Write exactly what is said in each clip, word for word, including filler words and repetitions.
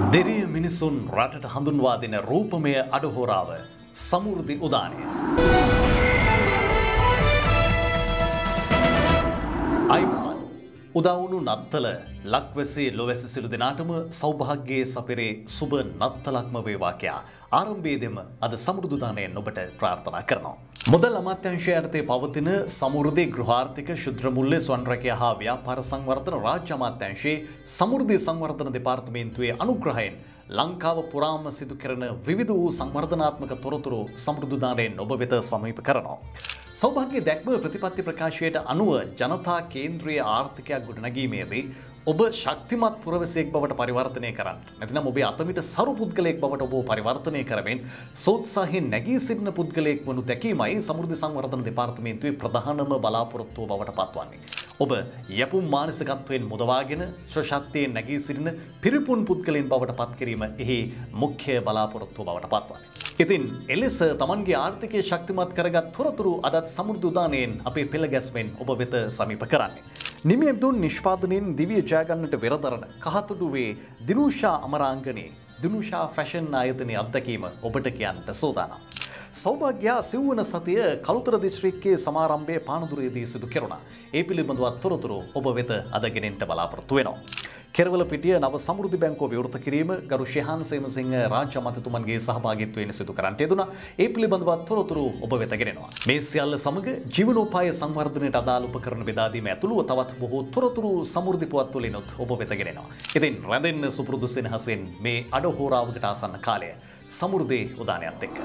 දෙරිය මිනිසුන් රටට හඳුන්වා දෙන රූපමය අඩහෝරාව සමෘද්ධි උදානය. අයිබෝන් උදාවුණු නත්තල ලක්වැසි ලොවැසි සිළු දෙනාටම සෞභාග්‍යයේ සපිරේ සුබ නත්තලක්ම වේවා කියා ආරම්භයේදීම අද සමෘද්ධි උදානයෙන් ඔබට ප්‍රාර්ථනා කරනවා. මුදල් අමාත්‍යාංශය යටතේ පවතින සමෘද්ධි ගෘහාර්ථික ශුද්‍ර මුල්‍ය ස්වර්ණරැකියා හා ව්‍යාපාර සංවර්ධන රාජ්‍ය අමාත්‍යාංශයේ සමෘද්ධි සංවර්ධන දෙපාර්තමේන්තුවේ අනුග්‍රහයෙන් ලංකාව පුරාම සිදු කරන විවිධ වූ සංවර්ධනාත්මක තොරතුරු සමෘද්ධි උදානයෙන් ඔබ වෙත සමීප කරනවා. සෞභාග්‍ය දැක්ම ප්‍රතිපත්ති ප්‍රකාශයට අනුව ජනතා කේන්ද්‍රීය ආර්ථිකයක් ගොඩනැගීමේදී ඔබ ශක්තිමත් පුරවැසියෙක් බවට පරිවර්තනය කරන්න. නැතිනම් ඔබේ අතමිට සරු පුද්ගලයෙක් බවට ඔබ පරිවර්තනය කරමින් සෝත්සාහයෙන් නැගී සිටින පුද්ගලයෙක් වනු දැකීමයි සමෘද්ධි සංවර්ධන දෙපාර්තමේන්තුවේ ප්‍රධානම බලාපොරොත්තුව බවට පත්වන්නේ. ඔබ යැපුම් මානසිකත්වයෙන් මුදවාගෙන ශක්තියෙන් නැගී සිටින පිරිපුන් පුද්ගලයන් බවට පත් කිරීම එහි මුඛ්‍ය බලාපොරොත්තුව බවට පත්වන්නේ. ඉතින් එලෙස තමන්ගේ ආර්ථිකය ශක්තිමත් කරගත් තොරතුරු අදත් සමෘද්ධි උදානයෙන් අපේ පෙළ ගැස්මෙන් ඔබ වෙත සමීප කරන්නේ. නිමියදුන් නිෂ්පාදනයෙන් දිවිය ජයගන්නට වෙරදරන කහතුඩුවේ දිනුෂා අමරාංගනේ දිනුෂා ෆැෂන් ආයතනයේ අත්දැකීම ඔබට කියන්නට සූදානම්. සෞභාග්‍ය සිව්වන සතිය කළුතර දිස්ත්‍රික්කයේ සමාරම්භයේ පානදුරේදී සිදු කෙරුණා. ඒ පිළිබඳව තොරතුරු ඔබ වෙත අද ගෙනෙන්න බලාපොරොත්තු වෙනවා. කෙරවල පිටිය නව සමෘද්ධි බැංකුව විවෘත කිරීම ගරු ශේහාන් සේමසිංහ රාජ්‍ය අමාත්‍යතුමන්ගේ සහභාගීත්වයෙන් සිදු කරන්නට යෙදුණා. ඒ පිළිබඳව තොරතුරු ඔබ වෙත ගෙනෙනවා. මේ සියල්ල සමග ජීවනෝපාය සංවර්ධනයට අදාළ උපකරණ බෙදා දීම ඇතුළුව තවත් බොහෝ තොරතුරු සමෘද්ධි පුවත් තුළිනුත් ඔබ වෙත ගෙනෙනවා. ඉතින් රැඳෙන්න සුපුරුදු සෙනහසෙන් මේ අඩහෝරාවකට ආසන්න කාලය සමෘද්ධි උදානයත් එක්ක.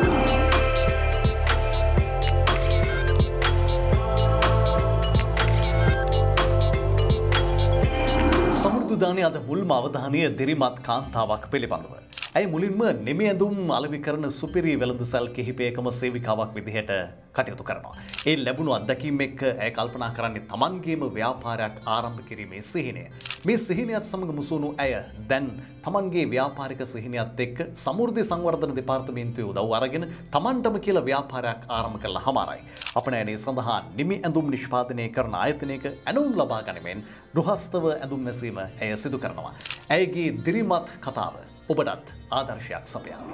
උදානයේ අද මුල්ම අවධානය දිරිමත් කාන්තාවක් පිළිබඳව. ඇය මුලින්ම නිමි ඇඳුම් අලෙවි කරන සුපිරි වෙළඳසැල් කිහිපයකම සේවිකාවක් විදිහට කටයුතු කරනවා. ඒ ලැබුණු අත්දැකීම් එක්ක ඇය කල්පනා කරන්නේ තමන්ගේම ව්‍යාපාරයක් ආරම්භ කිරීමේ සිහිනය. මේ සිහිනයත් සමග මුසුණු ඇය දැන් තමන්ගේ ව්‍යාපාරික සිහිනයත් එක්ක සමෘද්ධි සංවර්ධන දෙපාර්තමේන්තුවේ උදව් අරගෙන තමන්ටම කියලා ව්‍යාපාරයක් ආරම්භ කළා හමාරයි. අපනෑනේ සඳහා නිමි ඇඳුම් නිෂ්පාදනය කරන ආයතනයක ඇඳුම් ලබා ගනිමින් ගෘහස්තව ඇඳුම් මැසීම ඇය සිදු කරනවා. ඇයගේ දිරිමත් කතාව ඔබටත් ආදර්ශයක් සපයාවි.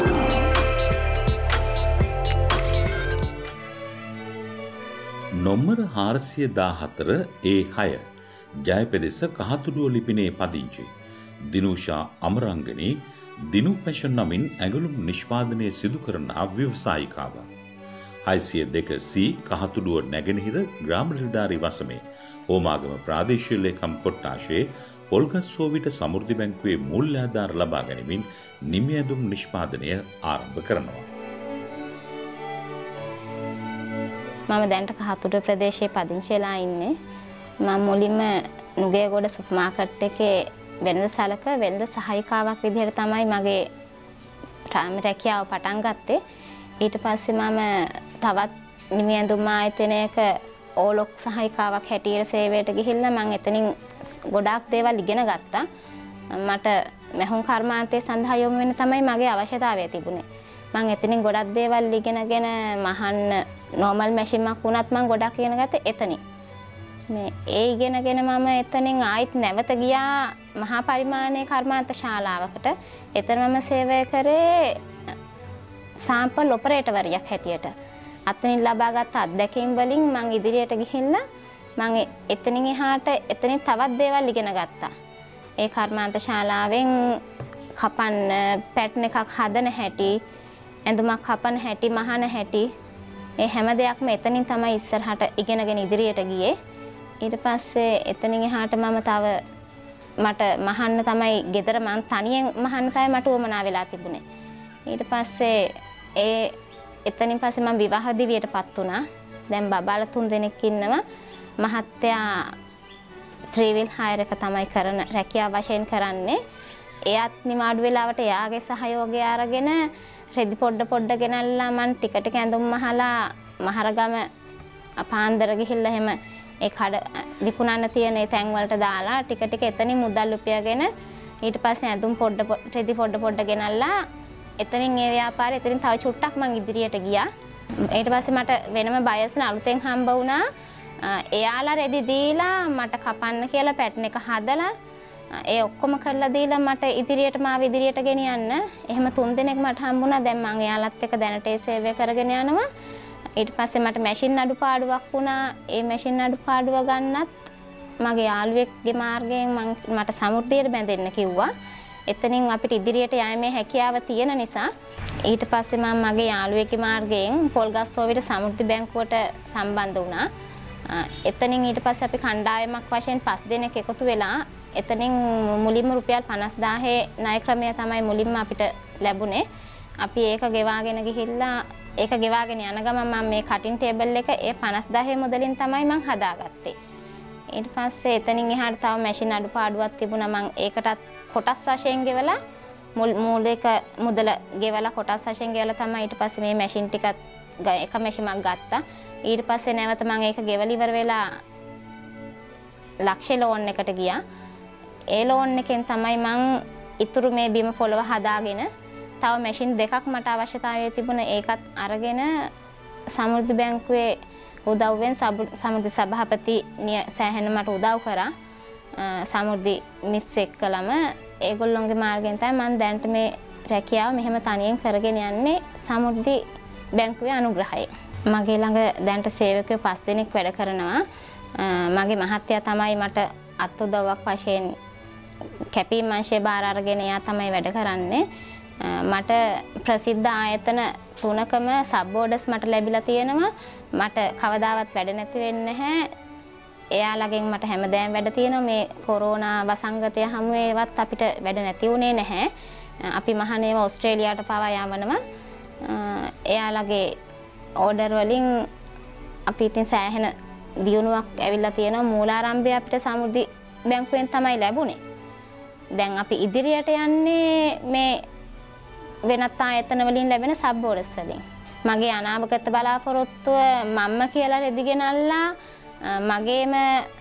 නොම්බර හාරසිය දාහතර ඒ හය ජයපෙදෙස කහතුඩුව ලිපිනේ පදිංචි දිනුෂා අමරංගනී දිනු ෆැෂන් නමින් ඇඟලුම් නිෂ්පාදනය සිදු කරන ව්‍යවසායිකාව. හයිසිය දෙක සී කහතුඩුව නැගෙනහිර ග්‍රාම නිලධාරී වසමේ ඕමාගම ප්‍රාදේශීය ලේකම් කොට්ටාශයේ පොල්ගස්සෝවිට සමෘද්ධි බැංකුවේ මූල්‍ය ආධාර ලබා ගැනීමෙන් නිමි ඇඳුම් නිෂ්පාදනය ආරම්භ කරනවා. මම දැන්ට කහතුඩුව ප්‍රදේශයේ පදිංචි වෙලා ඉන්නේ. මම මුලින්ම නුගේගොඩ සුපර් මාකට් එකේ වෙළඳසැලක වෙළඳ සහායිකාවක් විදිහට තමයි මගේ රැකියාව පටන් ගත්තේ. ඊට පස්සේ මම තවත් නිමි ඇඳුම් ආයතනයක ඕලොක් සහායිකාවක් හැටියට සේවයට ගිහිල්ලා මම එතනින් ගොඩාක් දේවල් ඉගෙන ගත්තා. මට මහුම් කර්මාන්තයේ සඳහා යොමු වෙන්න තමයි මගේ අවශ්‍යතාවය තිබුණේ. මම එතනින් ගොඩක් දේවල් ඉගෙනගෙන මහන්න නෝමල් මැෂින් එකක් වුණත් මම ගොඩක් ඉගෙන ගත්තේ එතනින්. මේ ඒ ඉගෙනගෙන මම එතනින් ආයිත් නැවත ගියා මහා පරිමාණයේ කර්මාන්ත ශාලාවකට. එතන මම සේවය කරේ සාම්පල් ඔපරේටර්වරියක් හැටියට. අතනින් ලබාගත් අත්දැකීම් වලින් මම ඉදිරියට ගිහිල්ලා මම එතනින් එහාට එතනින් තවත් දේවල් ඉගෙන ගත්තා. ඒ කර්මාන්ත ශාලාවෙන් කපන්න පැටර්න් එකක් හදන හැටි, ඇඳුමක් කපන හැටි, මහන හැටි, මේ හැම දෙයක්ම එතනින් තමයි ඉස්සරහට ඉගෙනගෙන ඉදිරියට ගියේ. ඊට පස්සේ එතනින් එහාට මම තව මට මහන්න තමයි ගෙදර මං තනියෙන් මහන්න තමයි මට උවමනා වෙලා තිබුණේ. ඊට පස්සේ ඒ එතනින් පස්සේ මම විවාහ දිවියටපත් වුණා. දැන් බබාලා තුන් දෙනෙක් ඉන්නවා. මහත්තයා ත්‍රිවිල් හයර් එක තමයි කරන රැකියාව වශයෙන් කරන්නේ. එයාත් නිවාඩු වෙලාවට එයාගේ සහයෝගය අරගෙන රෙදි පොඩ පොඩ ගෙනල්ලා මං ටික ටික ඇඳුම් මහලා මහරගම පාන්දර ගිහිල්ලා එහෙම ඒ කඩ විකුණන්න තියෙන ඒ තැන් වලට දාලා ටික ටික එතනින් මුදල් උපයගෙන ඊට පස්සේ ඇඳුම් පොඩ රෙදි පොඩ පොඩ ගෙනල්ලා එතනින් ඒ ව්‍යාපාරය එතනින් තව චුට්ටක් මං ඉදිරියට ගියා. ඊට පස්සේ මට වෙනම බයස්න අලුතෙන් හම්බ වුණා. එයාලා රෙදි දීලා මට කපන්න කියලා පැටර්න් එක හදලා ඒ ඔක්කොම කරලා දීලා මට ඉදිරියට මාව ඉදිරියට ගෙනියන්න. එහෙම තුන් දෙනෙක් මට හම්බුණා. දැන් මම එයාලත් එක්ක දැනට ඒ සේවය කරගෙන යනවා. ඊට පස්සේ මට මැෂින් අඩුපාඩුවක් වුණා. ඒ මැෂින් අඩුපාඩුව ගන්නත් මගේ යාළුවෙක්ගේ මාර්ගයෙන් මට සමෘද්ධියට බැඳෙන්න කිව්වා. එතනින් අපිට ඉදිරියට යෑමේ හැකියාව තියෙන නිසා ඊට පස්සේ මම මගේ යාළුවෙක්ගේ මාර්ගයෙන් පොල්ගස්සෝවිට සමෘද්ධි බැංකුවට සම්බන්ධ වුණා. එතනින් ඊට පස්සේ අපි කණ්ඩායමක් වශයෙන් පස් දෙනෙක් එකතු වෙලා එතනින් මුලින්ම රුපියල් පනස් දාහේ ණය ක්‍රමය තමයි මුලින්ම අපිට ලැබුණේ. අපි ඒක ගෙවාගෙන ගිහිල්ලා ඒක ගෙවාගෙන යන ගමන් මම මේ කටින් ටේබල් එක ඒ පනස් දාහේ මුදලින් තමයි මම හදාගත්තේ. ඊට පස්සේ එතනින් එහාට තව මැෂින් අඩුපාඩුවක් තිබුණා. මම ඒකටත් කොටස් වශයෙන් ගෙවලා මූලික මුදල ගෙවලා කොටස් වශයෙන් ගෙවලා තමයි ඊට පස්සේ මේ මැෂින් ටිකත් එක මැෂිමක් ගත්තා. ඊට පස්සේ නැවත මම ඒක ගෙවලා ඉවර වෙලා ලක්ෂ ලෝන් එකට ගියා. ඒ ලෝන් එකෙන් තමයි මම ඉතුරු මේ බිම පොළව හදාගෙන තව මැෂින් දෙකක් මට අවශ්‍යතාවය තිබුණා. ඒකත් අරගෙන සමෘද්ධි බැංකුවේ උදව්වෙන් සමෘද්ධි සභාපති සෑහෙන මට උදව් කරා. සමෘද්ධි මිස් එක්කලම ඒගොල්ලොන්ගේ මාර්ගයෙන් තමයි මම දැනට මේ රැකියාව මෙහෙම තනියෙන් කරගෙන යන්නේ සමෘද්ධි බැංකුවේ අනුග්‍රහයෙන්. මගේ ළඟ දැනට සේවකයෝ පස් දෙනෙක් වැඩ කරනවා. මගේ මහත්තයා තමයි මට අත් උදව්වක් වශයෙන් කැපීම් අංශය බාර අරගෙන එයා තමයි වැඩ කරන්නේ. මට ප්‍රසිද්ධ ආයතන තුනකම සබ් ඕඩර්ස් මට ලැබිලා තියෙනවා. මට කවදාවත් වැඩ නැති වෙන්නේ නැහැ. එයාලගෙන් මට හැමදාම වැඩ තියෙනවා. මේ කොරෝනා වසංගතය හැමුවේවත් අපිට වැඩ නැති වුණේ නැහැ. අපි මහනේව ඕස්ට්‍රේලියාවට පවා යවනවා. එයාලගේ ඕඩර් වලින් අපි ඉතින් සෑහෙන දියුණුවක් ඇවිල්ලා තියෙනවා. මූලාරම්භය අපිට සමෘද්ධි බැංකුවෙන් තමයි ලැබුණේ. දැන් අපි ඉදිරියට යන්නේ මේ වෙනත් ආයතන වලින් ලැබෙන සබ් ඕඩර්ස් වලින්. මගේ අනාගත බලාපොරොත්තුව මම්ම කියලා රෙදි ගෙනල්ලා මගේම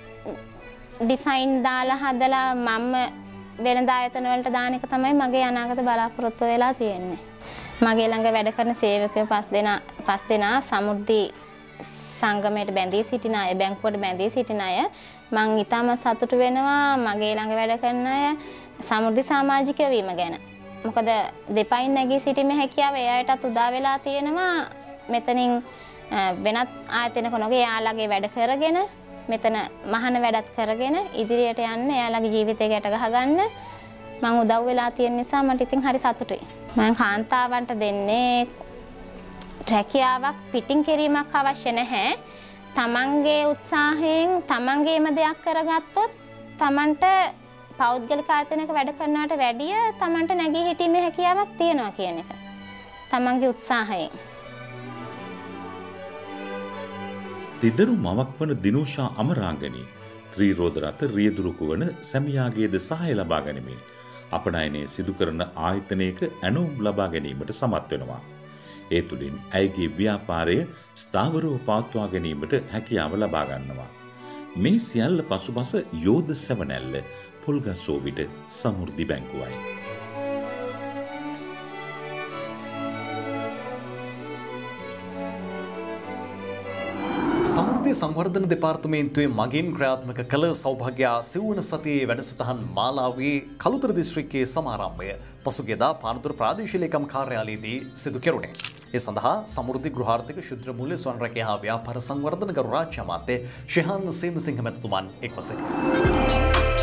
ඩිසයින් දාලා හදලා මම්ම වෙනද ආයතන වලට දාන එක තමයි මගේ අනාගත බලාපොරොත්තුව වෙලා තියෙන්නේ. මගේ ළඟ වැඩ කරන සේවකයෝ පස් දෙනා පස් දෙනා සමෘද්ධි සංගමයට බැඳී සිටින අය, බැංකුවට බැඳී සිටින අය. මම ඊටම සතුටු වෙනවා මගේ ළඟ වැඩ කරන අය සමෘද්ධි සමාජිකයෝ වීම ගැන. මොකද දෙපයින් නැගී සිටීමේ හැකියාව එයාටත් උදා වෙලා තියෙනවා. මෙතනින් වෙනත් ආයතනක නොගේ එයාලගේ වැඩ කරගෙන මෙතන මහන වැඩත් කරගෙන ඉදිරියට යන්න එයාලගේ ජීවිතය ගැට ගහගන්න මම උදව් වෙලා තියෙන නිසා මට ඉතින් හරි සතුටුයි. මම කාන්තාවන්ට දෙන්නේ රැකියාවක් පිටින් කිරීමක් අවශ්‍ය නැහැ. තමන්ගේ උත්සාහයෙන් තමන්ගේම දෙයක් කරගත්තොත් තමන්ට පෞද්ගලික ආයතනයක වැඩ කරනවට වැඩිය තමන්ට නැගී හිටීමේ හැකියාවක් තියෙනවා කියන එක. තමන්ගේ උත්සාහයෙන්. තිදරු මවක් වන දිනුෂා අමරාංගනී ත්‍රිරෝධරත රියදුරුකු වන සැමියාගේද සහාය ලබා ගැනීමෙන් අපනයනය සිදු කරන ආයතනයක ඇනෝම් ලබා ගැනීමට සමත් වෙනවා. ඒ තුළින් ඇයගේ ව්‍යාපාරය ස්ථාවරව පවත්වා ගැනීමට හැකියාව ලබා ගන්නවා. මේ සියල්ල පසුබස යෝධ සැවනැල්ල පොල්ගස්සෝවිට සමෘද්ධි බැංකුවයි. සමෘද්ධි සංවර්ධන දෙපාර්තමේන්තුවේ මගින් ක්‍රියාත්මක කළ සෞභාග්‍ය සිව්වන සතියේ වැඩසටහන් මාලාවේ කළුතර දිස්ත්‍රික්කයේ සමාරම්භය පසුගියදා පානදුර ප්‍රාදේශීය ලේකම් කාර්යාලයේදී සිදු කෙරුණේ. ඒ සඳහා සමෘද්ධි ගෘහාර්ථික ශුද්‍ර මූල්‍ය ස්වර්ණරැකියා හා ව්‍යාපාර සංවර්ධන ගරු රාජ්‍ය අමාත්‍ය ශිහාන් සේමසිංහ මැතිතුමන් එක්ව සිටියා.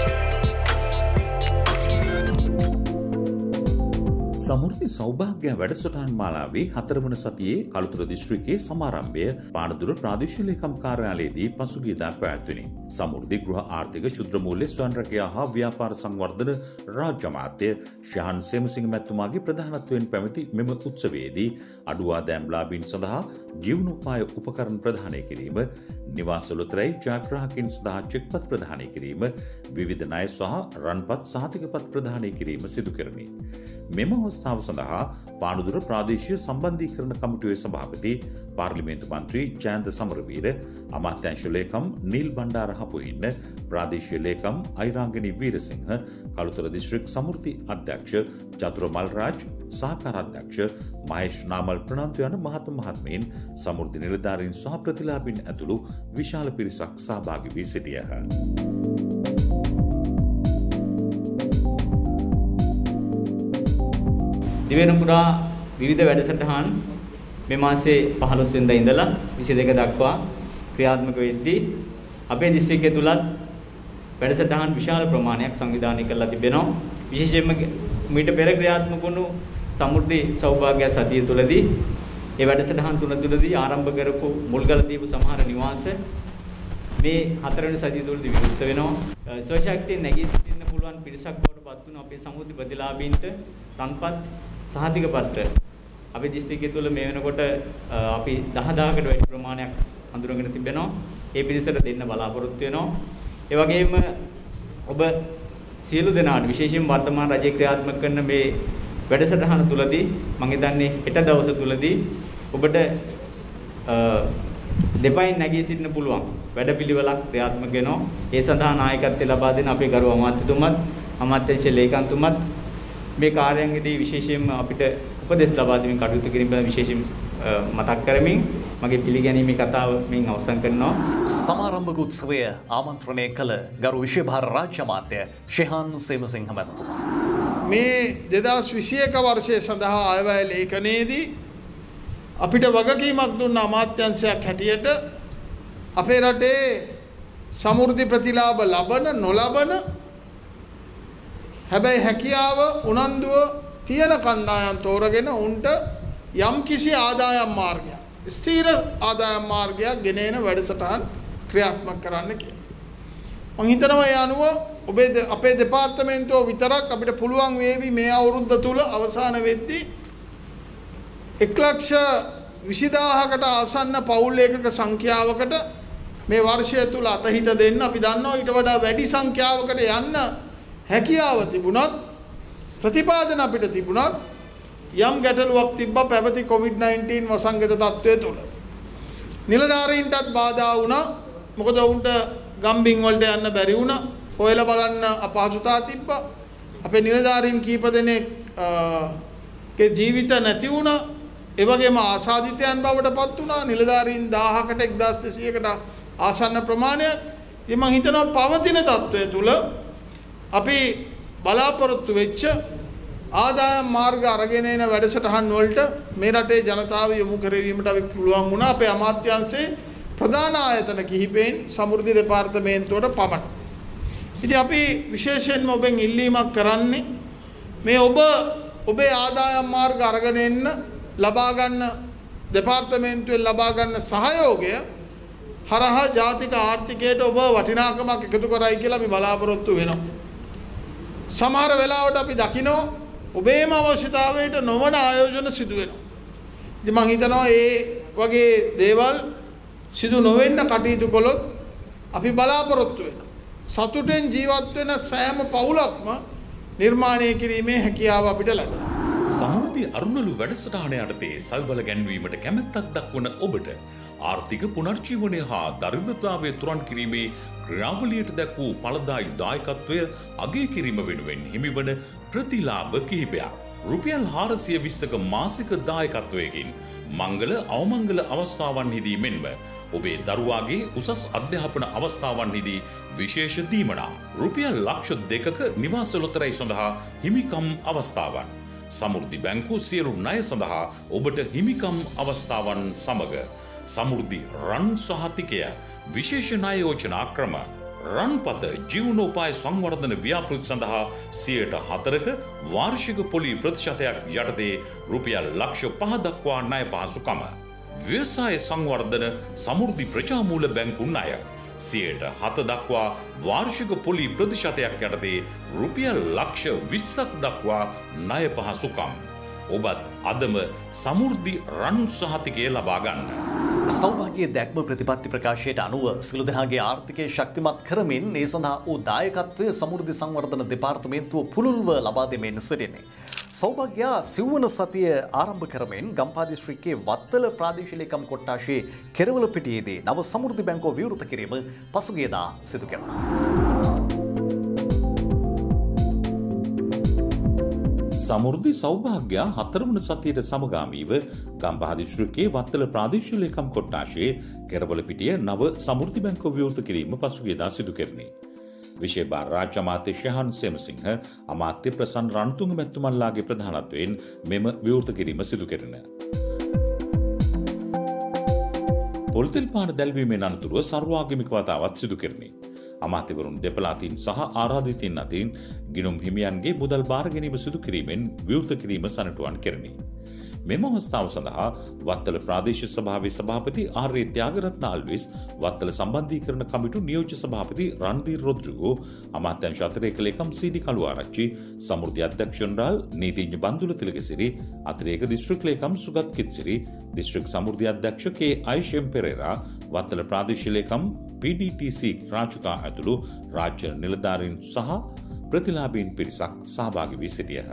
සමෘද්ධි සෞභාග්‍ය වැඩසටහන් මාලාවේ හතරවන සතියේ කළුතර දිස්ත්‍රික්කයේ සමාරම්භය පානදුර ප්‍රාදේශීය ලේකම් කාර්යාලයේදී පසුගියදා පැවැත්විණි. සමෘද්ධි ගෘහ ආර්ථික ශුද්‍ර මූල්‍ය ස්වර්ණරැකියා හා ව්‍යාපාර සංවර්ධන රාජ්‍ය අමාත්‍ය ශිහාන් සේමසිංහ මැතිතුමාගේ ප්‍රධානත්වයෙන් පැවති මෙම උත්සවයේදී අඩු ආදායම් ලාභීන් සඳහා ජීවනෝපාය උපකරණ ප්‍රදානය කිරීම, නිවාසවලතරයි ජයග්‍රාහකයන් සඳහා චෙක්පත් ප්‍රදානය කිරීම, විවිධ ණය සහ රන්පත් සහතිකපත් ප්‍රදානය කිරීම සිදු කෙරුණි. මෙම අවස්ථාව සඳහා පානදුර ප්‍රාදේශීය සම්බන්ධීකරණ කමිටුවේ සභාපති පාර්ලිමේන්තු මන්ත්‍රී ජයන්ත සමරවීර, අමාත්‍යාංශ ලේකම් නිල් බණ්ඩාර හපුඉන්න, ප්‍රාදේශීය ලේකම් අයිරාංගනී වීරසිංහ, කළුතර දිස්ත්‍රික් සමෘද්ධි අධ්‍යක්ෂ චතුර මල්රාජ්, සහකාර අධ්‍යක්ෂ මහේෂ් නාමල් ප්‍රනාන්දු යන මහත් මහත්මයින්, සමෘද්ධි නිලධාරීන් සහ ප්‍රතිලාභීන් ඇතුළු විශාල පිරිසක් සහභාගී වී සිටියහ. දිවෙන පුරා විවිධ වැඩසටහන් මේ මාසේ පහළොස් වෙනිදා ඉඳලා විසි දෙක දක්වා ක්‍රියාත්මක වෙද්දී අපේ දිස්ත්‍රික්කය තුලත් වැඩසටහන් විශාල ප්‍රමාණයක් සංවිධානය කරලා තිබෙනවා. විශේෂයෙන්ම මීට පෙර ක්‍රියාත්මක වුණු සමෘද්ධි සෞභාග්‍ය සතිය තුලදී ඒ වැඩසටහන් තුන තුලදී ආරම්භ කරපු මුල්ගල දීපු සමහර නිවාස මේ හතරවෙනි සතිය තුලදී විවෘත වෙනවා. ස්වශක්තිය නැගී සිටින්න පුළුවන් පිරිසක් බවට පත් වුණු අපේ සමෘද්ධි ප්‍රතිලාභීන්ට රන්පත් සහතික පත්‍ර අපේ දිස්ත්‍රික්කය තුල මේ වෙනකොට අපි දහදාහකට වැඩි ප්‍රමාණයක් හඳුනගෙන තිබෙනවා. ඒ පිරිසට දෙන්න බලාපොරොත්තු වෙනවා. ඒ වගේම ඔබ සියලු දෙනාට විශේෂයෙන් වර්තමාන රජයේ ක්‍රියාත්මක කරන මේ වැඩසටහන තුලදී මම හිතන්නේ හෙට දවස තුලදී ඔබට දෙපයින් නැගී සිටින්න පුළුවන් වැඩපිළිවෙලක් ක්‍රියාත්මක වෙනවා. ඒ සඳහා නායකත්වය ලබා දෙන අපේ ගරු අමාත්‍යතුමත් අමාත්‍යාංශ ලේකම්තුමත් මේ කාර්යයන්ගෙදී විශේෂයෙන්ම අපිට උපදෙස් ලබා දෙමින් කටයුතු කිරීම පිළිබඳව විශේෂයෙන් මතක් කරමින් මගේ පිළිගැනීමේ කතාව මෙන් අවසන් කරනවා. සමාරම්භක උත්සවය ආමන්ත්‍රණය කළ ගරු විශේෂ රාජ්‍ය අමාත්‍ය ශෙහාන් සේමසිංහ මැතිතුමා මේ දෙදහස් විසි එක වර්ෂය සඳහා අයවැය ලේඛනයේදී අපිට වගකීමක් දුන්න අමාත්‍යංශයක් හැටියට අපේ රටේ සමෘද්ධි ප්‍රතිලාභ ලබන නොලබන හැබැයි හැකියාව උනන්දුව තියෙන කණ්ඩායම් තෝරගෙන උන්ට යම් කිසි ආදායම් මාර්ගයක් ස්ථීර ආදායම් මාර්ගයක් ගෙනෙන වැඩසටහන් ක්‍රියාත්මක කරන්න කියලා. මම හිතනවා ඒ අනුව ඔබේ අපේ දෙපාර්තමේන්තුව විතරක් අපිට පුළුවන් වේවි මේ අවුරුද්ද තුල අවසාන වෙද්දී එක් ලක්ෂ විසිදාහකට ආසන්න පවුල් ඒකක සංඛ්‍යාවකට මේ වර්ෂය තුල අතහිත දෙන්න අපි දන්නවා ඊට වඩා වැඩි සංඛ්‍යාවකට යන්න හැකියාව තිබුණත් ප්‍රතිපාදන අපිට තිබුණත් යම් ගැටලුවක් තිබ්බා පැවති කොවිඩ් නයින්ටීන් වසංගත තත්ත්වය තුල. නිලධාරීන්ටත් බාධා වුණා. මොකද උන්ට ගම්බින් වලට යන්න බැරි වුණා. හොයලා බලන්න අපහසුතාව තිබ්බා. අපේ නිලධාරීන් කීප දෙනෙක් ගේ ජීවිත නැති වුණා. ඒ වගේම ආසාදිතයන් බවට පත් වුණා. නිලධාරීන් දාහකට එක්දාස් දෙසීයකට ආසන්න ප්‍රමාණයක්. ඉතින් මම හිතනවා පවතින තත්ත්වය තුල අපි බලාපොරොත්තු වෙච්ච ආදායම් මාර්ග අරගෙන එන වැඩසටහන් වලට මේ රටේ ජනතාව යොමු කරවීමට අපි පුළුවන් වුණා. අපේ අමාත්‍යාංශයේ ප්‍රධාන ආයතන කිහිපෙන් සමෘද්ධි දෙපාර්තමේන්තුවට පමණ. ඉතින් අපි විශේෂයෙන්ම ඔබෙන් ඉල්ලීමක් කරන්නේ මේ ඔබ ඔබේ ආදායම් මාර්ග අරගෙන එන්න ලබා ගන්න දෙපාර්තමේන්තුවෙන් ලබා ගන්න සහයෝගය හරහා ජාතික ආර්ථිකයට ඔබ වටිනාකමක් එකතු කරයි කියලා අපි බලාපොරොත්තු වෙනවා. සමහර වෙලාවට අපි දකිනවා ඔබේම අවශ්‍යතාවයට නොවන ආයෝජන සිදු වෙනවා. ඉතින් මම හිතනවා ඒ වගේ දේවල් සිදු නොවෙන්න කටයුතු කළොත් අපි බලාපොරොත්තු වෙනවා. සතුටෙන් ජීවත් වෙන සෑම පවුලක්ම නිර්මාණය කිරීමේ හැකියාව අපිට ලැබෙනවා. සමෘද්ධි අරුණලු වැඩසටහන යටතේ සල්බල ගැන්වීමට කැමැත්තක් දක්වන ඔබට ආර්ථික පුනර්ජීවනය හා දරිද්‍රතාවය තුරන් කිරීමේ ක්‍රියාවලියට දැක් වූ ඵලදායී දායකත්වය අගය කිරීම වෙනුවෙන් හිමිවන ප්‍රතිලාභ කිහිපයක්. රුපියල් හාරසිය විස්සක මාසික දායකත්වයකින් මංගල අවමංගල අවස්ථාවන්හිදී මෙන්ම ඔබේ දරුවාගේ උසස් අධ්‍යාපන අවස්ථාවන්හිදී විශේෂ දීමනා රුපියල් ලක්ෂ දෙකක නිවාස ලොතරැයි සඳහා හිමිකම් අවස්ථාවන් සමෘද්ධි බැංකුව සියලු ණය සඳහා ඔබට හිමිකම් අවස්ථාවන් සමග සමෘද්ධි රන් සහතිකය විශේෂ ණය යෝජනා ක්‍රම රන්පත ජීවනෝපාය සංවර්ධන ව්‍යාපෘති සඳහා සියයට හතරක වාර්ෂික පොලි ප්‍රතිශතයක් යටතේ රුපියල් ලක්ෂ පහ දක්වා ණය පහසුකම ව්‍යවසාය සංවර්ධන සමෘද්ධි ප්‍රජාමූල බැංකු ණය සියයට හත දක්වා වාර්ෂික පොලි ප්‍රතිශතයක් යටතේ රුපියල් ලක්ෂ විස්සක් දක්වා ණය පහසුකම් ඔබත් අදම සමෘද්ධි රන් සහතිකය ලබා ගන්න. සෞභාග්‍ය දැක්ම ප්‍රතිපත්ති ප්‍රකාශයට අනුව සියලු දෙනාගේ ආර්ථිකය ශක්තිමත් කරමින් ඒ සඳහා වූ දායකත්වය සමෘද්ධි සංවර්ධන දෙපාර්තමේන්තුව පුළුල්ව ලබා දෙමින් සිටින්නේ. සෞභාග්‍ය සිව්වන සතිය ආරම්භ කරමින් ගම්පහ දිස්ත්‍රික්කයේ වත්තල ප්‍රාදේශීය ලේකම් කොට්ටාශයේ කෙරවල පිටියේදී නව සමෘද්ධි බැංකුව විවෘත කිරීම පසුගියදා සිදු කෙරුණා. සමෘද්ධි සෞභාග්‍ය හතරවන සතියට සමගාමීව ගම්පහ දිස්ත්‍රික්කයේ වත්තල ප්‍රාදේශීය ලේකම් කොට්ටාශයේ කෙරවල පිටිය නව සමෘද්ධි බැංකුව විවෘත කිරීම පසුගියදා සිදු කෙරුණේ. විශේෂ භාර රාජ්‍ය අමාත්‍ය ශහන් සේමසිංහ අමාත්‍ය ප්‍රසන්න රණතුංග මැතිතුමන්ලාගේ ප්‍රධානත්වයෙන් මෙම විවෘත කිරීම සිදු කෙරුණා. පොලිතෙල් පාන දැල්වීමේ අනතුරුව සර්වාගමික වතාවත් සිදු කෙරුණි. අමාත්‍යවරුන් දෙපළාතින් සහ ආරාධිතින් අතින් ගිණුම් හිමියන්ගේ මුදල් භාර ගැනීම සිදු කිරීමෙන් විවෘත කිරීම සනටුවන් කෙරුණි. මෙම අවස්ථාව සඳහා වත්තල ප්‍රාදේශීය සභාවේ සභාපති ආර්.ඒ. ත්‍යාගරත්න අල්විස්, වත්තල සම්බන්ධීකරණ කමිටු නියෝජ්‍ය සභාපති රන්දීර් රොඩ්රිගෝ, අමාත්‍යාංශ අතිරේක ලේකම් සී.ඩී. කළුආරච්චි, සමෘද්ධි අධ්‍යක්ෂ ජනරාල් නීතිඥ බන්දුල තිලකසිරි, අතිරේක දිස්ත්‍රික් ලේකම් සුගත් කිත්සිරි, දිස්ත්‍රික් සමෘද්ධි අධ්‍යක්ෂ කේ අයිෂෙම් පෙරේරා, වත්තල ප්‍රාදේශීය ලේකම් පී.ඩී.ටී.සී. රාජුකා ඇතුළු රාජ්‍ය නිලධාරීන් සහ ප්‍රතිලාභීන් පිරිසක් සහභාගී වී සිටියහ.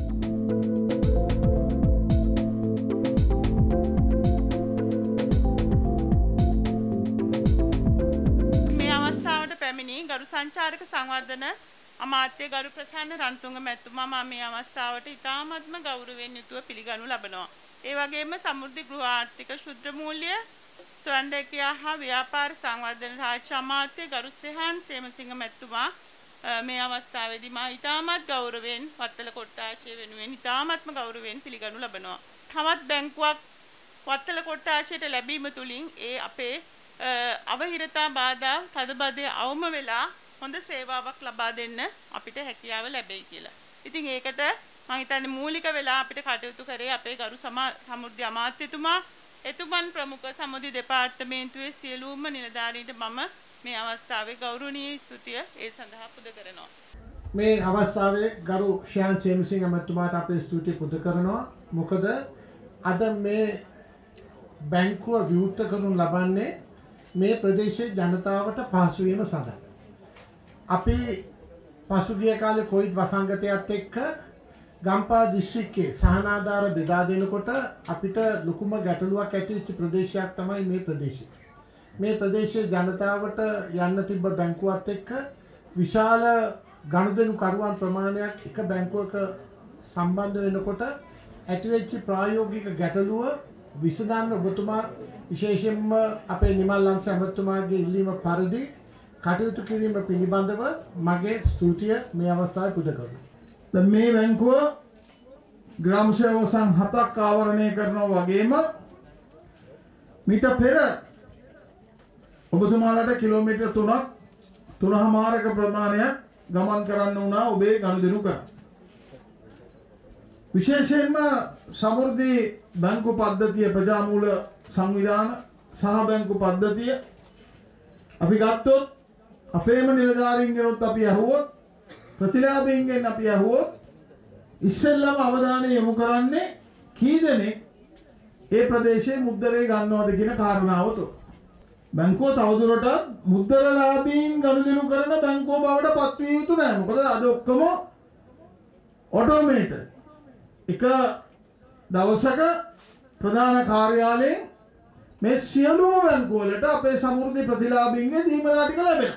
ගරු සංචාරක සංවර්ධන අමාත්‍ය ගරු ප්‍රසන්න රණතුංග මැතිතුමා මම මේ අවස්ථාවට ඉතාමත්ම ගෞරවයෙන් යුතුව පිළිගනු ලබනවා. ඒ වගේම සමෘද්ධි ගෘහ ආර්ථික ශුද්ධ මූල්‍ය ස්වයං රැකියා හා ව්‍යාපාර සංවර්ධන රාජ්‍ය අමාත්‍ය ගරු සෙහන් සේමසිංහ මැතිතුමා මේ අවස්ථාවේදී මා ඉතාමත් ගෞරවයෙන් වත්තල කොට්ටාශය වෙනුවෙන් ඉතාමත්ම ගෞරවයෙන් පිළිගනු ලබනවා. තවත් බැංකුවක් වත්තල කොට්ටාශයට ලැබීම තුලින් ඒ අපේ අවහිරතා බාධා තදබදයේ අවම වෙලා හොඳ සේවාවක් ලබා දෙන්න අපිට හැකියාව ලැබෙයි කියලා. ඉතින් ඒකට මම හිතන්නේ මූලික වෙලා අපිට කටයුතු කරේ අපේ ගරු සමෘද්ධි අමාත්‍යතුමා, එතුමන් ප්‍රමුඛ සමෘද්ධි දෙපාර්තමේන්තුවේ සියලුම නිලධාරීන්ට මම මේ අවස්ථාවේ ගෞරවනීය ස්තුතිය ඒ සඳහා පුද කරනවා. මේ අවස්ථාවේ ගරු ශාන් සේමසිංහ මැතිතුමාට අපේ ස්තුතිය පුද කරනවා. මොකද අද මේ බැංකුව විවෘත කරනු ලබන්නේ මේ ප්‍රදේශයේ ජනතාවට පහසු වීම සඳහා. අපි පසුගිය කාලේ කොවිඩ් වසංගතයත් එක්ක ගම්පහ දිස්ත්‍රික්කයේ සහනාධාර බෙදා දෙනකොට අපිට ලොකුම ගැටලුවක් ඇති වෙච්ච ප්‍රදේශයක් තමයි මේ ප්‍රදේශය. මේ ප්‍රදේශයේ ජනතාවට යන්න තිබ්බ බැංකුවත් එක්ක විශාල ගනුදෙනු කරුවන් ප්‍රමාණයක් එක බැංකුවක සම්බන්ධ වෙනකොට ඇතිවෙච්ච ප්‍රායෝගික ගැටලුව විසඳන්න ඔබතුමා විශේෂයෙන්ම අපේ නිමල් ලංස ඇමතුමාගේ ඉල්ලීම පරිදි කටයුතු කිරීම පිළිබඳව මගේ ස්තුතිය මේ අවස්ථාවේ පුද කරනවා. දැන් මේ බැංකුව ග්‍රාම සේවක සංඝ හතක් ආවරණය කරනවා වගේම මීට පෙර ඔබතුමාලට කිලෝමීටර් තුනක් තුනමාරක ප්‍රමාණයක් ගමන් කරන්න වුණා ඔබේ ගනුදෙනු කරා. විශේෂයෙන්ම සමෘද්ධි බැංකු පද්ධතිය ප්‍රජාමූල සංවිධාන සහ බැංකු පද්ධතිය අපි ගත්තොත් අපේම නිලධාරීන්ගෙනුත් අපි අහුවොත් ප්‍රතිලාභීන්ගෙන් අපි අහුවොත් ඉස්සෙල්ලම අවධානය යොමු කරන්නේ කී දෙනෙක් ඒ ප්‍රදේශයේ මුද්දරේ ගන්නවද කියන කාරණාව තුළ. බැංකුව තවදුරටත් මුද්දරලාභීන් ගනුදෙනු කරන බැංකුව බවට පත්විය යුතු නැහැ. මොකද අද ඔක්කොම ඔටෝමේටඩ්. එක දවසක ප්‍රධාන කාර්යාලයෙන් මේ සියලුම බැංකු වලට අපේ සමෘද්ධි ප්‍රතිලාභීන්ගේ දීමනා ටික ලැබෙනවා.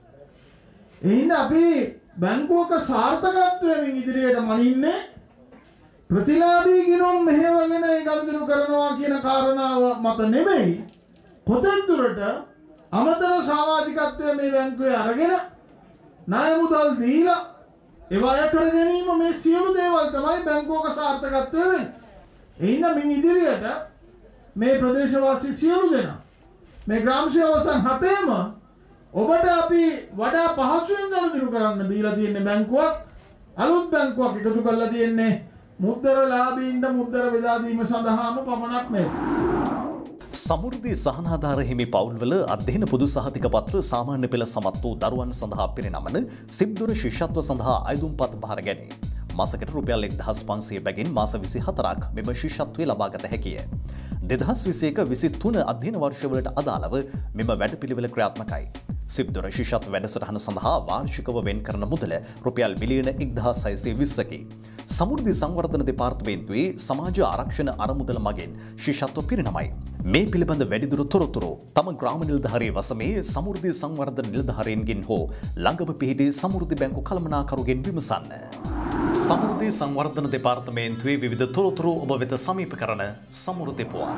එහෙනම් අපි බැංකුවක සාර්ථකත්වයෙන් ඉදිරියට මනින්නේ ප්‍රතිලාභී ගිණුම් මෙහෙවගෙන ඒ ගනුදෙනු කරනවා කියන කාරණාව මත නෙමෙයි. කොතෙක් දුරට අමතර සමාජිකත්වය මේ බැංකුවේ අරගෙන ණය මුදල් දීලා ඒවාය කර ගැනීම මේ සියලු දේවල් තමයි බැංකුවක සාර්ථකත්වය වෙන්නේ. එහෙනම් මින් ඉදිරියට මේ ප්‍රදේශවාසී සියලු දෙනා මේ ග්‍රාම සේවක සංඝ හතේම ඔබට අපි වඩා පහසුවෙන් ගනුදෙනු කරන්න දීලා තියෙන බැංකුවක් අලුත් බැංකුවක් එකතු කරලා තියෙන්නේ මුද්දරලාභීන්ට මුද්දර බෙදා දීම සඳහාම පමණක් නෙවෙයි. සමෘද්ධි සහනාධාර හිමි පවුල්වල අධ්‍යයන පොදු සහතික පත්‍ර සාමාන්‍ය පෙළ සමත් වූ දරුවන් සඳහා පිරිනමන සිබ්දුර ශිෂ්‍යත්ව සඳහා අයදුම්පත් භාර ගැනේ. මාසකට රුපියල් එක්දහස් පන්සිය බැගින් මාස විසි හතරක් මෙම ශිෂ්‍යත්වය ලබාගත හැකිය. දෙදහස් විසි එක විසි තුන අධ්‍යයන වර්ෂවලට අදාළව මෙම වැඩපිළිවෙල ක්‍රියාත්මකයි. සිබ්දුර ශිෂ්‍යත්ව වැඩසටහන සඳහා වාර්ෂිකව වෙන් කරන මුදල රුපියල් මිලියන එක්දහස් හයසිය විස්සකි. සමෘද්ධි සංවර්ධන දෙපාර්තමේන්තුවේ සමාජ ආරක්ෂණ අරමුදල මගින් ශිෂ්‍යත්ව පිරිනමයි. මේ පිළිබඳ වැඩිදුර තොරතුරු තම ග්‍රාම නිලධාරී වසමේ සමෘද්ධි සංවර්ධන නිලධාරීන්ගෙන් හෝ ළඟම පිහිටි සමෘද්ධි බැංකු කළමනාකරුගෙන් විමසන්න. සමෘද්ධි සංවර්ධන දෙපාර්තමේන්තුවේ විවිධ තොරතුරු ඔබ වෙත සමීප කරන සමෘද්ධි පුවත්.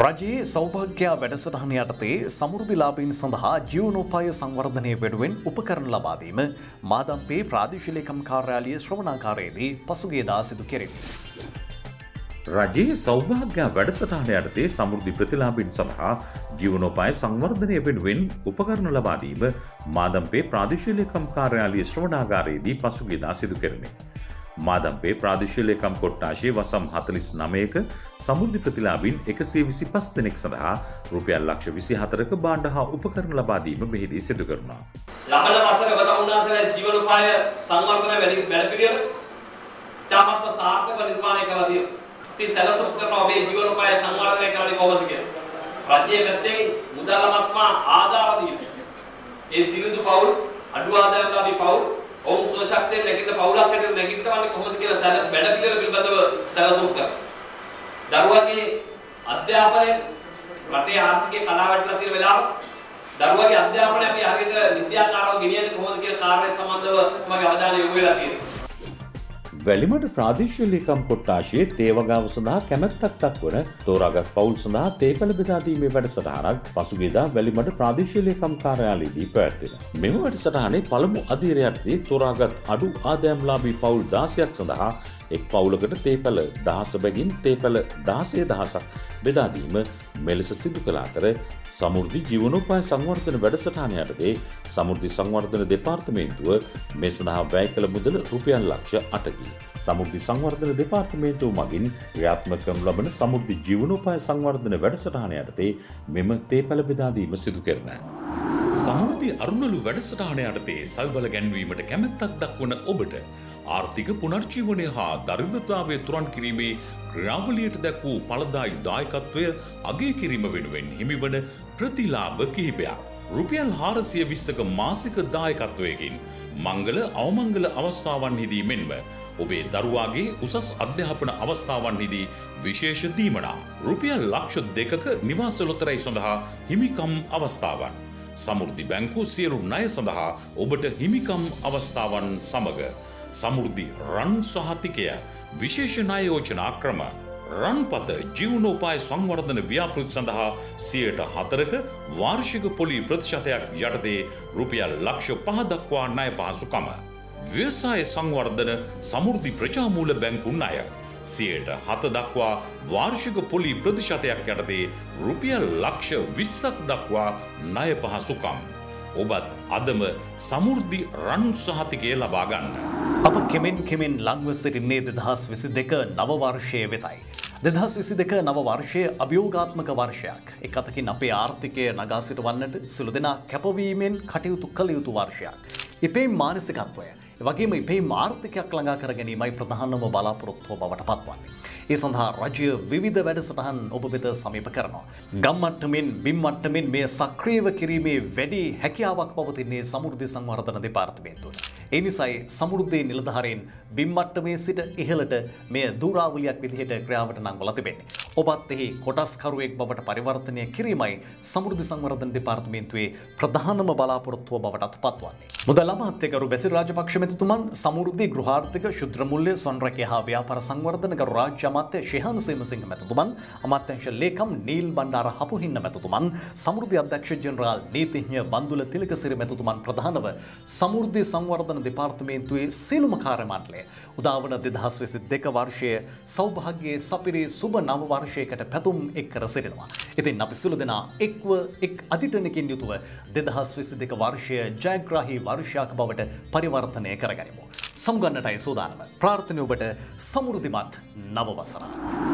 රජයේ සෞභාග්‍ය වැඩසටහන යටතේ සමෘද්ධිලාභීන් සඳහා ජීවනෝපාය සංවර්ධනය වෙනුවෙන් උපකරණ ලබා දීම මාදම්පේ ප්‍රාදේශීය ලේකම් කාර්යාලයේ ශ්‍රවණාකාරයේදී පසුගියදා සිදු කෙරිණි. රජයේ සෞභාග්‍ය වැඩසටහන යටතේ සමෘද්ධි ප්‍රතිලාභීන් සඳහා ජීවනෝපාය සංවර්ධනය වෙනුවෙන් උපකරණ ලබා දීම මාදම්පේ ප්‍රාදේශීය ලේකම් කාර්යාලයේ ශ්‍රවණාගාරයේදී පසුගියදා සිදු කෙරිණි. මාදම්පේ ප්‍රාදේශීය ලේකම් කොට්ටාශයේ වසම් හතළිස් නවයක සමෘද්ධි ප්‍රතිලාභීන් එකසිය විසිපස් දෙනෙක් සඳහා රුපියල් ලක්ෂ විසිහතරක භාණ්ඩ හා උපකරණ ලබා දීම මෙහිදී සිදු කරනවා. ලබන වසර වතමුන්නාසල ජීවනෝපාය සංවර්ධන වැඩපිළිවෙල තාමත්ම සාර්ථකව නිර්මාණය කරලා තියෙනවා. අපි සැලසුම් කරනවා මේ ජීවනෝපාය සංවර්ධනය කරන්නේ කොහොමද කියලා. රජයේ පැත්තෙන් මුදල්මත්ම ආධාර දීලා. ඒ දිනුදු පවුල් අඩු ආදායම්ලාභී පවුල් ඔවුන් සෝෂක්තේ නැගිට පවුලක් හැටියට නැගිටවන්නේ කොහොමද කියලා සැල වැඩ පිළිවෙල පිළිබඳව සැලසුම් කරනවා. දරුවගේ අධ්‍යාපනය රටේ ආර්ථිකය කඩා වැටලා තියෙන වෙලාව දරුවගේ අධ්‍යාපනය අපි හරියට නිසියාකාරව ගෙනියන්නේ කොහොමද කියන කාරණය සම්බන්ධව මගේ අවධානය යොමු වෙලා තියෙනවා. වැලිමඩ ප්‍රාදේශීය ලේකම් කොට්ටාශයේ තේවගාව සඳහා කැමැත්තක් දක්වන තෝරාගත් පවුල් සඳහා තේපැළ බෙදා දීමේ වැඩසටහනක් පසුගියදා වැලිමඩ ප්‍රාදේශීය ලේකම් කාර්යාලයේදී පැවැත්විණා. මෙම වැඩසටහනේ පළමු අදියර යටතේ තෝරාගත් අඩු ආදායම්ලාභී පවුල් දාසයක් සඳහා එක් පවුලකට තේපැළ දහස බැගින් තේපැළ දහසය දහසක් බෙදා දීම මෙලෙස සිදු කළ අතර සමෘද්ධි ජීවනෝපාය සංවර්ධන වැඩසටහන යටතේ සමෘද්ධි සංවර්ධන දෙපාර්තමේන්තුව මේ සඳහා වැය කළ මුදල රුපියල් ලක්ෂ අටකි. සමෘද්ධි සංවර්ධන දෙපාර්තමේන්තුව මගින් ක්‍රියාත්මක කරනු ලබන සමෘද්ධි ජීවනෝපාය සංවර්ධන වැඩසටහන යටතේ මෙම තේපැළ බෙදා දීම සිදු කරනවා. සමෘද්ධි අරුණලු වැඩසටහන යටතේ සල්බල ගැන්වීමට කැමැත්තක් දක්වන ඔබට ආර්ථික පුනර්ජීවනය හා දරිද්‍රතාවය තුරන් කිරීමේ ක්‍රියාවලියට දැක් වූ ඵලදායී දායකත්වය අගය කිරීම වෙනුවෙන් හිමිවන ප්‍රතිලාභ කිහිපයක්. රුපියල් හාරසිය විස්සක මාසික දායකත්වයකින් මංගල අවමංගල අවස්ථාවන්හිදී මෙන්ම ඔබේ දරුවාගේ උසස් අධ්‍යාපන අවස්ථාවන්හිදී විශේෂ දීමනා රුපියල් ලක්ෂ දෙකක නිවාස ලොතරැයි සඳහා හිමිකම් අවස්ථාවන් සමෘද්ධි බැංකුව සියලු ණය සඳහා ඔබට හිමිකම් අවස්ථාවන් සමග සමෘද්ධි රන් සහතිකය විශේෂ ණය යෝජනා ක්‍රම රන්පත ජීවනෝපාය සංවර්ධන ව්‍යාපෘති සඳහා සියයට හතරක වාර්ෂික පොලි ප්‍රතිශතයක් යටතේ රුපියල් ලක්ෂ පහ දක්වා ණය පහසුකම ව්‍යවසාය සංවර්ධන සමෘද්ධි ප්‍රජාමූල බැංකු ණය සියයට හත දක්වා වාර්ෂික පොලි ප්‍රතිශතයක් යටතේ රුපියල් ලක්ෂ විස්සක් දක්වා ණය පහසුකම් ඔබත් අදම සමෘද්ධි රන් සහතිකය ලබා ගන්න. අප කෙමෙන් කෙමෙන් ලංව සිටින්නේ දෙදහස් විසි දෙක නව වර්ෂය වෙතයි. දෙදහස් විසි දෙක නව වර්ෂය අභියෝගාත්මක වර්ෂයක්. එක් අතකින් අපේ ආර්ථිකය නගා සිටවන්නට සිළු දෙනා කැපවීමෙන් කටයුතු කළ යුතු වර්ෂයක්. ඉපේ මානසිකත්වය වගේම ඉපේ ආර්ථිකයක් ළඟා කර ගැනීමයි ප්‍රධානම බලාපොරොත්තුව බවට පත්වන්නේ. ඒ සඳහා රජය විවිධ වැඩසටහන් ඔබ වෙත සමීප කරනවා. ගම් මට්ටමින් බිම් මට්ටමින් මේ සක්‍රියව කිරීමේ වැඩි හැකියාවක් පවතින්නේ සමෘද්ධි සංවර්ධන දෙපාර්තමේන්තුවට. ඒ නිසායි සමෘද්ධි නිලධාරීන් බිම් මට්ටමේ සිට ඉහළට මේ දූරාවලියක් විදිහට ක්‍රියාවට නංවලා තිබෙන්නේ. ඔබත් එහි කොටස්කරුවෙක් බවට පරිවර්තනය කිරීමයි සමෘද්ධි සංවර්ධන දෙපාර්තමේන්තුවේ ප්‍රධානම බලාපොරොත්තුව බවටත් පත්වන්නේ. මුදල් අමාත්‍යකරු බැසිල් රාජපක්ෂ මැතිතුමන් සමෘද්ධි ගෘහාර්ථික ශුද්‍ර මුල්‍ය සොන්රැකිය හා ව්‍යාපාර සංවර්ධන කරු රාජ්‍ය අමාත්‍ය ශිහාන් සේමසිංහ මැතිතුමන් අමාත්‍යංශ ලේකම් නීල් බණ්ඩාර හපුහින්න මැතිතුමන් සමෘද්ධි අධ්‍යක්ෂ ජෙනරාල් නීතිඥ බන්දුල තිලකසිරි මැතිතුමන් ප්‍රධානව සමෘද්ධි සංවර්ධන දෙපාර්තමේන්තුවේ සියලුම කාර්ය මණ්ඩලය උදාවන දෙදහස් විසි දෙක වර්ෂයේ සෞභාග්‍යයේ සපිරි සුබ නව වර්ෂයකට පැතුම් එක් කර සිටිනවා. ඉතින් අපි සියලු දෙනා එක්ව එක් අදිටනකින් යුතුව දෙදහස් විසි දෙක වර්ෂය ජයග්‍රාහී වර්ෂයක් බවට පරිවර්තනය කරගනිමු. සමුගන්නටයි සූදානම. ප්‍රාර්ථනය ඔබට සමෘද්ධිමත් නව වසරක්.